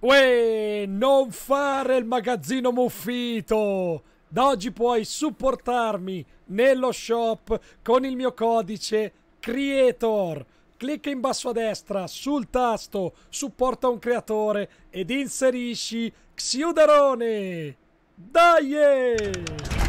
Uè, non fare il magazzino muffito! Da oggi puoi supportarmi nello shop con il mio codice CREATOR. Clicca in basso a destra sul tasto supporta un creatore ed inserisci Xiudarone. Dai!